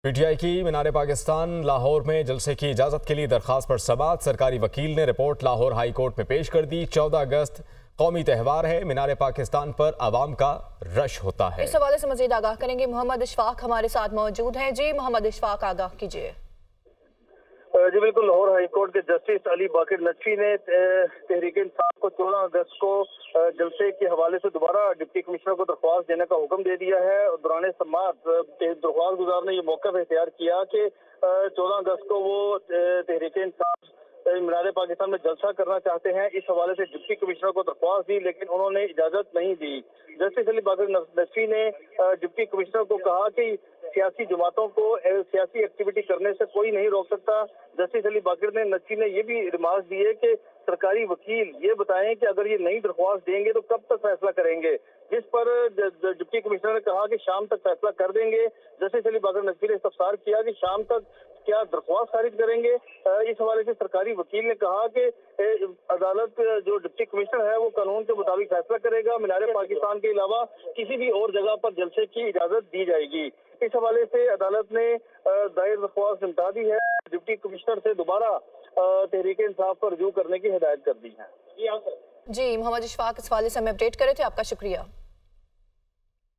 P T I کی مینار پاکستان لاہور میں جلسے کی اجازت کے لیے درخواست پر سماعت۔ سرکاری وکیل نے رپورٹ لاہور ہائی کورٹ میں پیش کر دی۔ 14 اگست قومی تہوار ہے، مینار پاکستان پر عوام کا رش ہوتا ہے۔ اس حوالے سے مزید آگاہ کریں گے محمد اشفاق ہمارے ساتھ موجود ہیں۔ جی محمد اشفاق، آگاہ کیجیے۔ جی بالکل، لاہور ہائی کورٹ کے جسٹس علی باقر نقوی نے تحریک انصاف کو 14 اگست کو جلسے کے حوالے سے دوبارہ ڈپٹی کمشنر کو درخواست دینے کا حکم دے دیا ہے۔ دوران سماعت درخواست گزار نے یہ موقف اختیار کیا کہ 14 اگست کو وہ تحریک انصاف مینار پاکستان میں جلسہ کرنا چاہتے ہیں۔ اس حوالے سے ڈپٹی کمشنر کو درخواست دی لیکن انہوں نے اجازت نہیں دی۔ جسٹس علی باقر نقوی نے ڈپٹی کمشنر کو کہا کہ سیاسی جماعتوں کو سیاسی ایکٹیویٹی کرنے سے کوئی نہیں روک سکتا۔ جسٹس علی باقر نقوی نے یہ بھی ریمارکس دیے کہ سرکاری وکیل یہ بتائیں کہ اگر یہ نئی درخواست دیں گے تو کب تک فیصلہ کریں گے، جس پر ڈپٹی کمشنر نے کہا کہ شام تک فیصلہ کر دیں گے۔ جسٹس علی باقر نقوی نے استفسار کیا کہ شام تک کیا درخواست خارج کریں گے۔ اس حوالے سے سرکاری وکیل نے کہا کہ عدالت جو ڈپٹی کمشنر ہے وہ قانون کے مطابق فیصلہ کرے گا، مینار پاکستان کے علاوہ کسی بھی اور جگہ پر جلسے کی اجازت دی جائے گی۔ اس حوالے سے عدالت نے دائر درخواست نمٹا دی ہے، ڈپٹی کمشنر سے دوبارہ تحریک انصاف پر رجوع کرنے کی ہدایت کر دی ہے۔ جی محمد اشفاق، اس حوالے سے ہمیں اپڈیٹ کرے تھے، آپ کا شکریہ۔